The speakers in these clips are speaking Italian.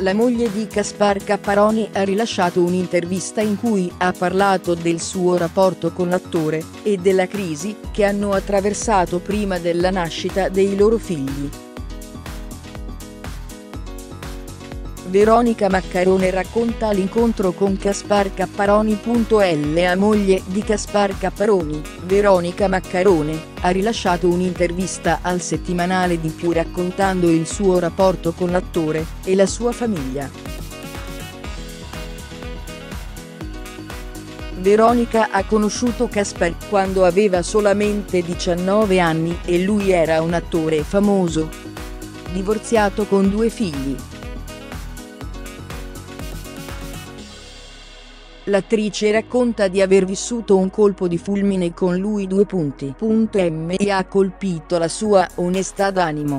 La moglie di Gaspar Capparoni ha rilasciato un'intervista in cui ha parlato del suo rapporto con l'attore, e della crisi che hanno attraversato prima della nascita dei loro figli. Veronica Maccarone racconta l'incontro con Gaspar Capparoni. La moglie di Gaspar Capparoni, Veronica Maccarone, ha rilasciato un'intervista al settimanale Di Più raccontando il suo rapporto con l'attore e la sua famiglia. Veronica ha conosciuto Gaspar quando aveva solamente 19 anni e lui era un attore famoso, divorziato con 2 figli. L'attrice racconta di aver vissuto un colpo di fulmine con lui. E ha colpito la sua onestà d'animo.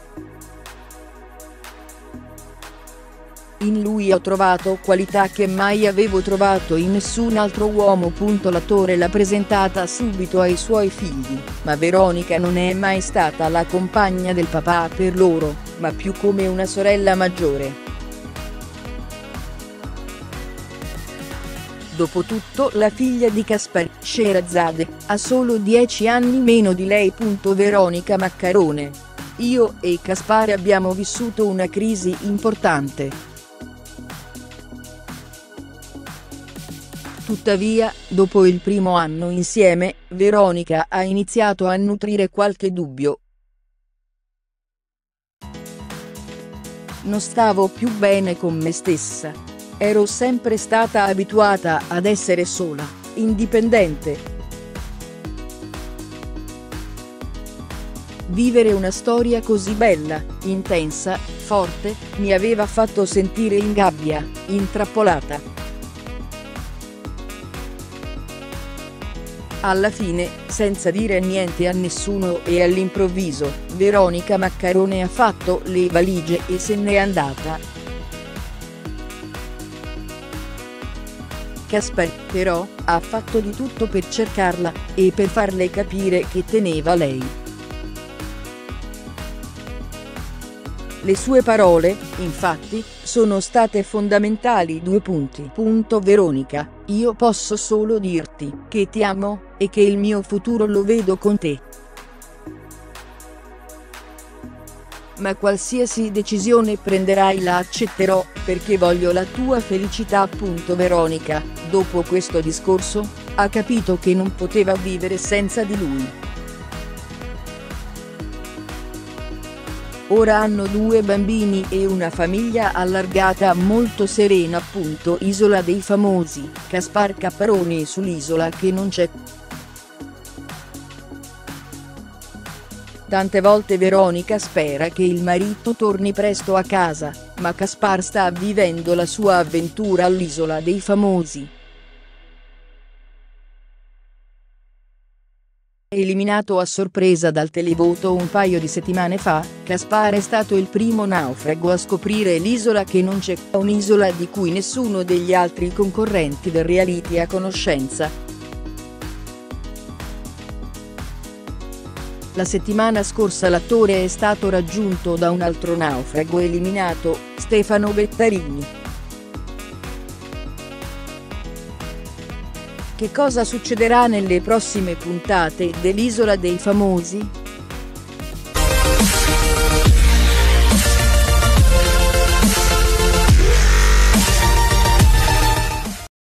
In lui ho trovato qualità che mai avevo trovato in nessun altro uomo. L'attore l'ha presentata subito ai suoi figli, ma Veronica non è mai stata la compagna del papà per loro, ma più come una sorella maggiore. Dopotutto la figlia di Gaspar, Sherazade, ha solo 10 anni meno di lei. Veronica Maccarone: io e Gaspar abbiamo vissuto una crisi importante. Tuttavia, dopo il primo anno insieme, Veronica ha iniziato a nutrire qualche dubbio. Non stavo più bene con me stessa. Ero sempre stata abituata ad essere sola, indipendente. Vivere una storia così bella, intensa, forte, mi aveva fatto sentire in gabbia, intrappolata. Alla fine, senza dire niente a nessuno e all'improvviso, Veronica Maccarone ha fatto le valigie e se n'è andata. Gaspar, però, ha fatto di tutto per cercarla, e per farle capire che teneva lei. Le sue parole, infatti, sono state fondamentali. Veronica, io posso solo dirti che ti amo, e che il mio futuro lo vedo con te. Ma qualsiasi decisione prenderai la accetterò, perché voglio la tua felicità. Veronica, dopo questo discorso, ha capito che non poteva vivere senza di lui. Ora hanno 2 bambini e una famiglia allargata molto serena. Isola dei famosi, Gaspar Capparoni sull'isola che non c'è. Tante volte Veronica spera che il marito torni presto a casa, ma Gaspar sta vivendo la sua avventura all'Isola dei Famosi. Eliminato a sorpresa dal televoto un paio di settimane fa, Gaspar è stato il primo naufrago a scoprire l'isola che non c'è, un'isola di cui nessuno degli altri concorrenti del reality ha conoscenza. La settimana scorsa l'attore è stato raggiunto da un altro naufrago eliminato, Stefano Bettarini. Che cosa succederà nelle prossime puntate dell'Isola dei Famosi?